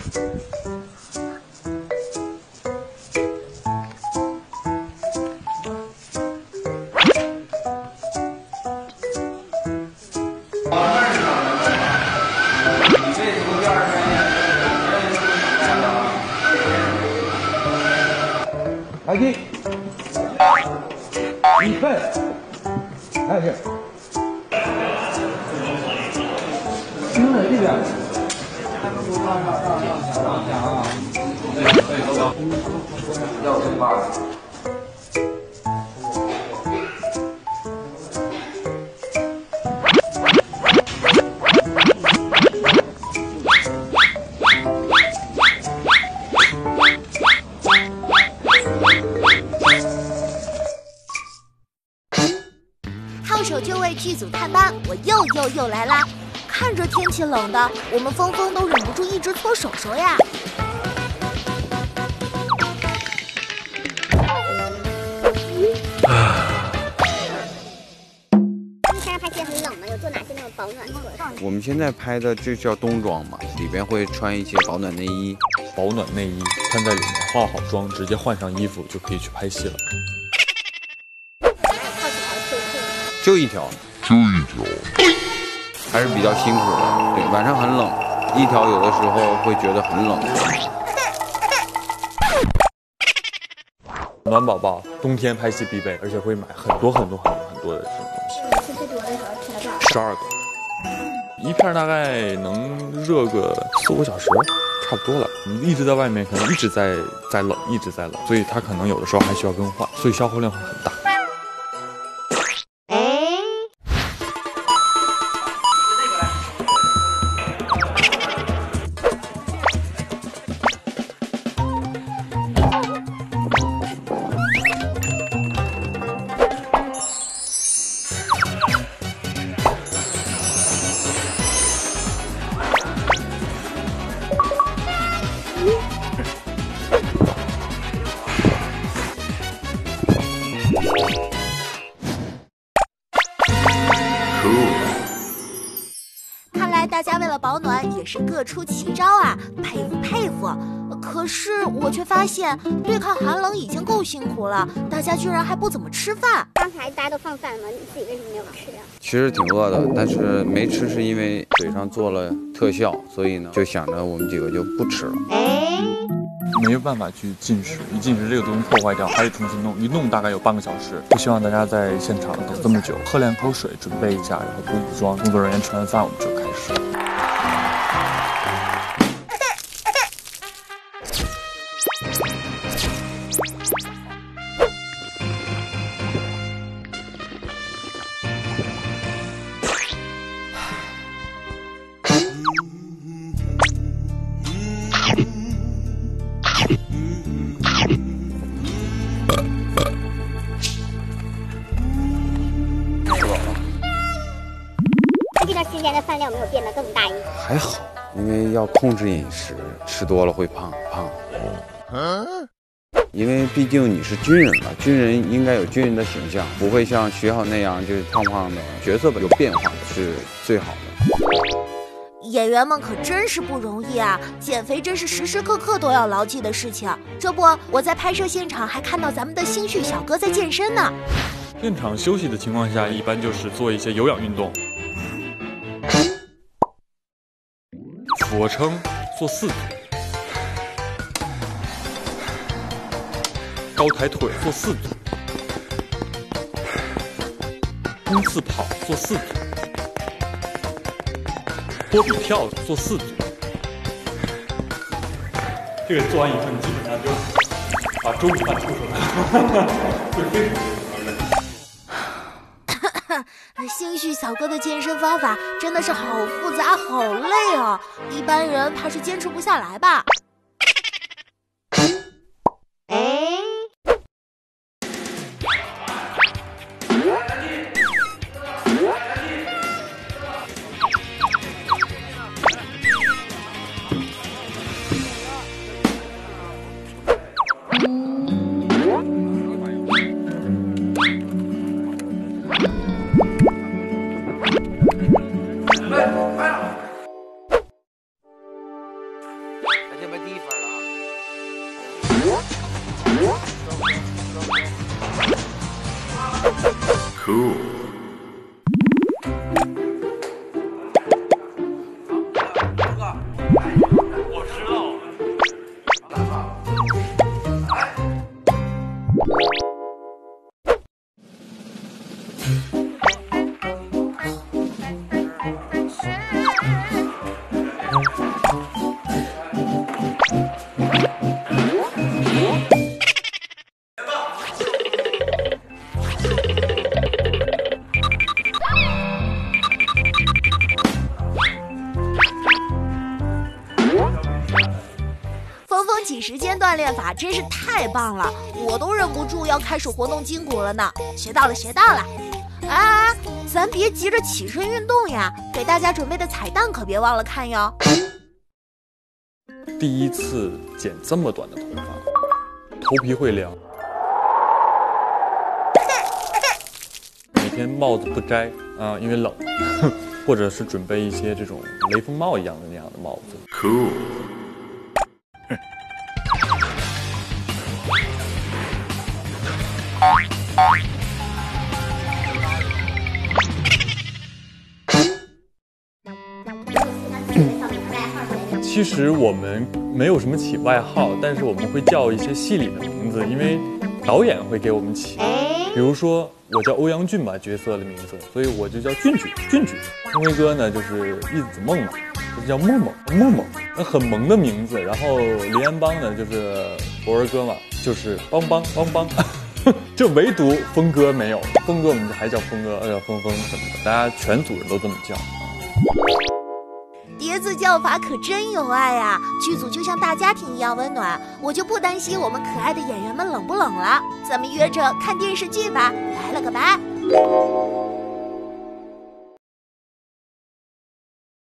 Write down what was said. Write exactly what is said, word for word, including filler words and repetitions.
来劲，一分，开始。听着这边。啊，要成八。 号手就位剧组探班，我又又又来啦！看着天气冷的，我们峰峰都忍不住一直搓手手呀。 你现在拍戏很冷吗？有做哪些那种保暖措施？ 我们现在拍的这叫冬装嘛，里边会穿一些保暖内衣。 保暖内衣穿在里面，化好妆，直接换上衣服就可以去拍戏了。 就一条，就一条，还是比较辛苦的。对，晚上很冷，一条有的时候会觉得很冷。 暖宝宝，冬天拍戏必备，而且会买很多很多很多很多的这种东西。 吃最多的时候吃了多少？ 十二个，一片大概能热个四五小时。差不多了，你一直在外面，可能一直在在冷，一直在冷，所以它可能有的时候还需要更换，所以消耗量会很大。 看来大家为了保暖也是各出奇招啊，佩服佩服。可是我却发现，对抗寒冷已经够辛苦了，大家居然还不怎么吃饭。 刚才大家都放饭了吗？你自己为什么没有吃啊？ 其实挺饿的，但是没吃是因为嘴上做了特效，所以呢就想着我们几个就不吃了。 没有办法去进食，一进食这个东西破坏掉，还得重新弄，一弄大概有半个小时。不希望大家在现场等这么久，喝两口水，准备一下，然后补补妆。工作人员吃完饭，我们就开始。 这段时间的饭量没有变得更大一点？ 还好，因为要控制饮食，吃多了会胖胖。嗯，因为毕竟你是军人了，军人应该有军人的形象，不会像徐浩那样就是胖胖的。角色有变化是最好的。 演员们可真是不容易啊，减肥真是时时刻刻都要牢记的事情。这不，我在拍摄现场还看到咱们的星旭小哥在健身呢。 现场休息的情况下，一般就是做一些有氧运动。俯卧撑做四组，高抬腿做四组，冲刺跑做四组，波比跳做四组。这个做完以后，你基本上就把周米饭吐出来，会非常星旭小哥的健身方法真的是好复杂好累啊，一般人怕是坚持不下来吧。 这边第一分了啊。 Cool。 我知道。 峰峰挤时间锻炼法真是太棒了，我都忍不住要开始活动筋骨了呢。学到了，学到了！啊，咱别急着起身运动呀，给大家准备的彩蛋可别忘了看哟。 第一次剪这么短的头发，头皮会凉。每天帽子不摘啊、呃，因为冷，或者是准备一些这种雷锋帽一样的那样的帽子。 Cool。 其实我们没有什么起外号，但是我们会叫一些戏里的名字，因为导演会给我们起。比如说我叫欧阳俊吧，角色的名字，所以我就叫俊俊俊俊。峰辉哥呢就是易子梦嘛，就叫梦梦梦梦，那很萌的名字。然后林安邦呢就是博儿哥嘛，就是邦邦邦邦。这唯独峰哥没有，峰哥我们还叫峰哥，叫峰峰什么的，大家全组人都这么叫。 叠字叫法可真有爱呀、啊！剧组就像大家庭一样温暖，我就不担心我们可爱的演员们冷不冷了。咱们约着看电视剧吧，拜了个拜。